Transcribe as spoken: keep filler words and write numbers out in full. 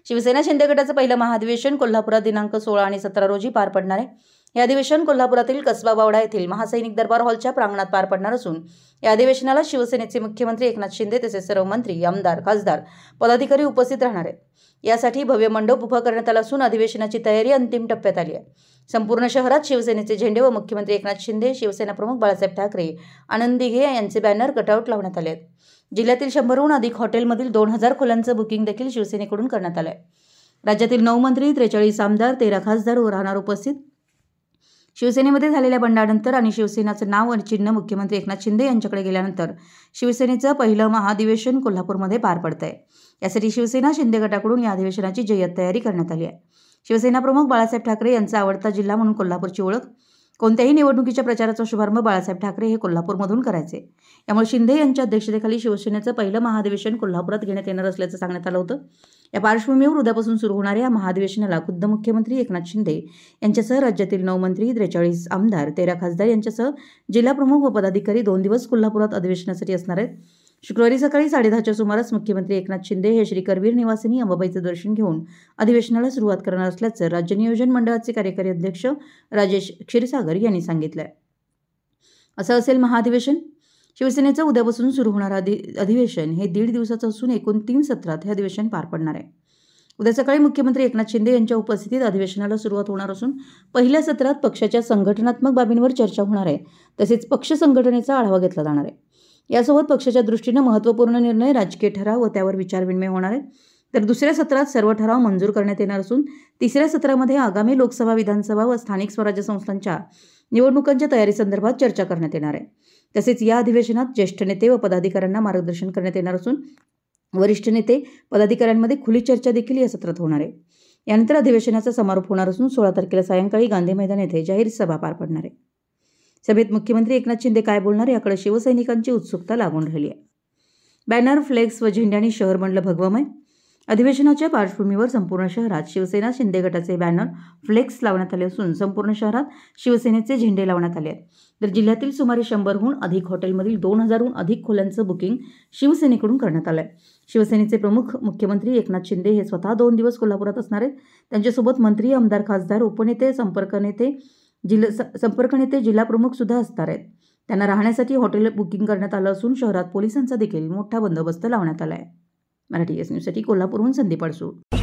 शिवसेना शिंदे गटाचं पहिलं महाधिवेशन कोल्हापुरात दिनांक सोळा आणि सतरा रोजी पार पडणार आहे। हे अधिवेशन कोल्हापुरातील कसबा बावडा येथील महासैनिक दरबार हॉलच्या प्रांगणात पार पडणार असून या अधिवेशनाला शिवसेनेचे मुख्यमंत्री एकनाथ शिंदे तसेच सर्व मंत्री, आमदार, खासदार, पदाधिकारी उपस्थित राहणार आहेत। यासाठी भव्य मंडप उभा करण्यात आला असून अधिवेशनाची तयारी अंतिम टप्प्यात आली आहे। संपूर्ण शहरात शिवसेनेचे झेंडे व मुख्यमंत्री एकनाथ शिंदे, शिवसेना प्रमुख बाळासाहेब ठाकरे, आनंद दिघे यांचे बॅनर कटआउट लावण्यात आले आहेत। जिल्ह्यातील शंभरहून अधिक हॉटेलमधील दोन हजार खोल्यांचं बुकिंग देखील शिवसेनेकडून करण्यात आलं आहे। राज्यातील नऊ मंत्री, त्रेचाळीस आमदार, तेरा खासदार राहणार उपस्थित। शिवसेनेमध्ये झालेल्या बंडानंतर आणि शिवसेनेचं नाव आणि चिन्ह मुख्यमंत्री एकनाथ शिंदे यांच्याकडे गेल्यानंतर शिवसेनेचं पहिलं महाधिवेशन कोल्हापूरमध्ये पार पडतंय। यासाठी शिवसेना शिंदे गटाकडून या अधिवेशनाची जय्यत तयारी करण्यात आली आहे। शिवसेना प्रमुख बाळासाहेब ठाकरे यांचा आवडता जिल्हा म्हणून कोल्हापूरची ओळख। कोणत्याही निवडणुकीच्या प्रचाराचा शुभारंभ बाळासाहेब ठाकरे हे कोल्हापूरमधून करायचे। यामुळे शिंदे यांच्या अध्यक्षतेखाली शिवसेनेचं पहिलं महाधिवेशन कोल्हापुरात घेण्यात येणार असल्याचं सांगण्यात आलं होतं। या पार्श्वभूमीवर उद्यापासून सुरू होणाऱ्या या महाधिवेशनाला खुद्द मुख्यमंत्री एकनाथ शिंदे यांच्यासह राज्यातील नऊ मंत्री, त्रेचाळीस आमदार, तेरा खासदार यांच्यासह जिल्हा प्रमुख व पदाधिकारी दोन दिवस कोल्हापुरात अधिवेशनासाठी असणार आहेत। शुक्रवारी सकाळी साडेदहाच्या सुमारास मुख्यमंत्री एकनाथ शिंदे हे श्री करवीर निवासिनी अंबाबाईचं दर्शन घेऊन अधिवेशनाला सुरुवात करणार असल्याचं राज्य नियोजन मंडळाचे कार्यकारी अध्यक्ष राजेश क्षीरसागर यांनी सांगितलंय। असं असेल महाधिवेशन। शिवसेनेचं उद्यापासून सुरू होणारं अधि अधिवेशन हे दीड दिवसाचं असून एकूण तीन सत्रात हे अधिवेशन पार पडणार आहे। उद्या सकाळी मुख्यमंत्री एकनाथ शिंदे यांच्या उपस्थितीत अधिवेशनाला सुरुवात होणार असून पहिल्या सत्रात पक्षाच्या संघटनात्मक बाबींवर चर्चा होणार आहे, तसेच पक्ष संघटनेचा आढावा घेतला जाणार आहे। यासोबत पक्षाच्या दृष्टीने महत्त्वपूर्ण निर्णय, राजकीय ठराव व त्यावर विचारविनिमय होणार आहे। तर दुसऱ्या सत्रात सर्व ठराव मंजूर करण्यात येणार असून तिसऱ्या सत्रामध्ये आगामी लोकसभा, विधानसभा व स्थानिक स्वराज्य संस्थांच्या निवडणुकांच्या तयारीसंदर्भात चर्चा करण्यात येणार आहे। तसेच या अधिवेशनात ज्येष्ठ नेते व पदाधिकाऱ्यांना मार्गदर्शन करण्यात येणार असून वरिष्ठ नेते, पदाधिकाऱ्यांमध्ये खुली चर्चा देखील या सत्रात होणार आहे। यानंतर अधिवेशनाचा समारोप होणार असून सोळा तारखेला सायंकाळी गांधी मैदान येथे जाहीर सभा पार पडणार आहे। सभेत मुख्यमंत्री एकनाथ शिंदे काय बोलणार याकडे शिवसैनिकांची उत्सुकता लागून राहिली आहे। बॅनर, फ्लेक्स व झेंड्यांनी शहर बनलं भगवमय। अधिवेशनाच्या पार्श्वभूमीवर संपूर्ण शहरात शिवसेना शिंदे गटाचे बॅनर, फ्लेक्स लावण्यात आले असून संपूर्ण शहरात शिवसेनेचे झेंडे लावण्यात आले आहेत। तर जिल्ह्यातील सुमारे शंभरहून अधिक हॉटेलमधील दोन हजारहून अधिक खोल्यांचं बुकिंग शिवसेनेकडून करण्यात आलं आहे। शिवसेनेचे प्रमुख मुख्यमंत्री एकनाथ शिंदे हे स्वतः दोन दिवस कोल्हापुरात असणार आहेत। त्यांच्यासोबत मंत्री, आमदार, खासदार, उपनेते, संपर्क नेते, जिल्हा संपर्क नेते, जिल्हा प्रमुख सुद्धा असणार आहेत। त्यांना राहण्यासाठी हॉटेल बुकिंग करण्यात आलं असून शहरात पोलिसांचा देखील मोठा बंदोबस्त लावण्यात आला आहे। मराठी एस न्यूजसाठी कोल्हापूरहून संदीप अडसूळ।